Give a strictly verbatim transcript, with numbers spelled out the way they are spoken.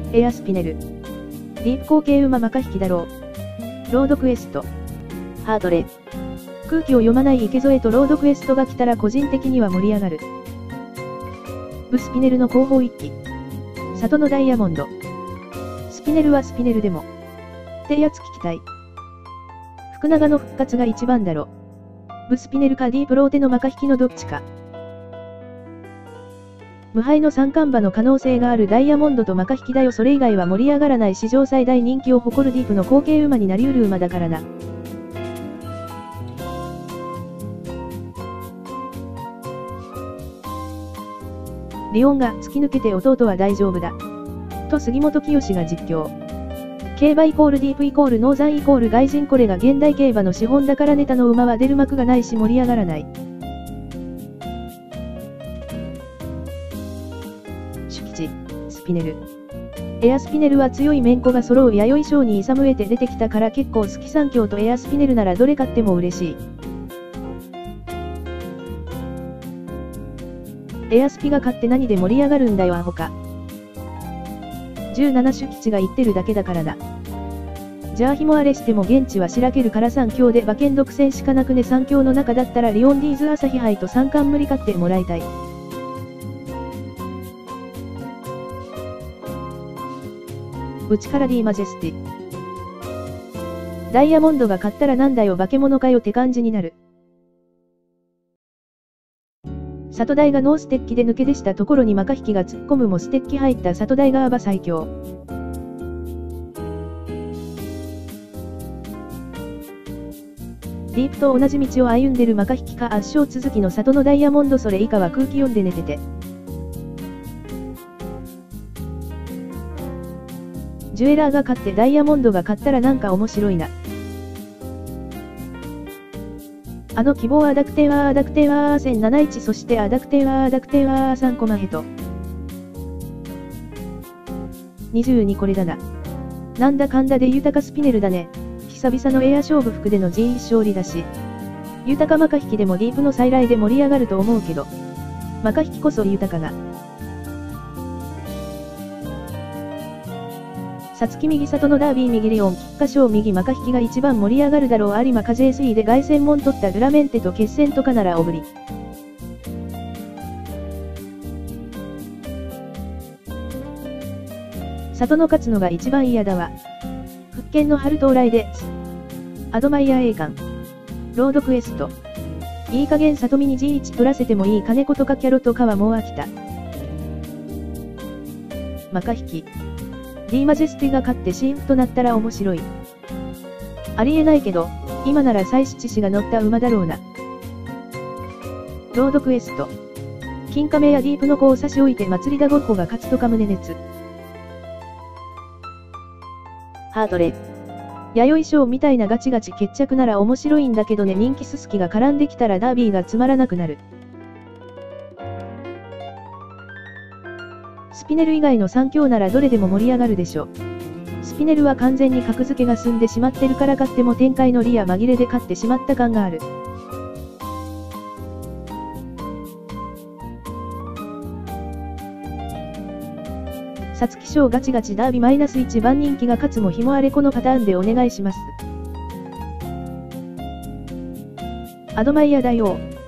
エアスピネル。ディープ後継馬マカ引きだろう。ロードクエスト。ハートレ。空気を読まない池添とロードクエストが来たら個人的には盛り上がる。ブスピネルの後方一騎。里のダイヤモンド。スピネルはスピネルでも。ってやつ聞きたい。福永の復活が一番だろ。ブスピネルかディープローテのマカ引きのどっちか。無敗の三冠馬の可能性があるダイヤモンドとマカ引きだよ。それ以外は盛り上がらない。史上最大人気を誇るディープの後継馬になりうる馬だからな。リオンが突き抜けて弟は大丈夫だ。と杉本清が実況。競馬イコールディープイコールノーザンイコール外人。これが現代競馬の資本だからネタの馬は出る幕がないし盛り上がらない。主吉、スピネル。エアスピネルは強いメンコが揃う弥生賞に勇えて出てきたから結構好き。三強とエアスピネルならどれ勝っても嬉しい。エアスピが勝って何で盛り上がるんだよアホか。じゅうなな主吉が言ってるだけだからな。じゃあひもあれしても現地はしらけるから三強で馬券独占しかなくね。三強の中だったらリオンディーズ朝日杯と三冠無理勝ってもらいたい。うちから D マジェスティ。ダイヤモンドが勝ったらなんだよ化け物かよって感じになる。里大がノーステッキで抜け出したところにマカ引きが突っ込むもステッキ入った里大が馬最強。ディープと同じ道を歩んでるマカ引きか圧勝続きの里のダイヤモンド。それ以下は空気読んで寝てて。ジュエラーが勝ってダイヤモンドが勝ったらなんか面白いな。あの希望はアダクテーはアダクテーはせんななじゅういち。そしてアダクテーはアダクテーはさんコマヘト。にじゅうにこれだな。なんだかんだで豊かスピネルだね。久々のエア勝負服での陣一勝利だし。豊かマカ引きでもディープの再来で盛り上がると思うけど。マカ引きこそ豊かな。さつき右里のダービー右リオン菊花賞右マカ引きが一番盛り上がるだろう。有馬風 エスイー で凱旋門取ったルラメンテと決戦とかならおぶり。里の勝つのが一番嫌だわ。復権の春到来でアドマイヤー栄冠ロードクエスト。いい加減里見に ジーワン 取らせてもいい金子とかキャロとかはもう飽きた。マカ引きD マジェスティが勝ってシーンとなったら面白い。ありえないけど、今なら妻七氏が乗った馬だろうな。ロードクエスト。金亀やディープの子を差し置いて祭りだゴッホが勝つとか胸熱。ハートレ。弥生賞みたいなガチガチ決着なら面白いんだけどね。人気ススキが絡んできたらダービーがつまらなくなる。スピネル以外の三強ならどれでも盛り上がるでしょ。スピネルは完全に格付けが済んでしまってるから勝っても展開のリや紛れで勝ってしまった感がある。皐月賞ガチガチダービーマイナスいちばん人気が勝つもひもあれこのパターンでお願いします。アドマイヤ大王。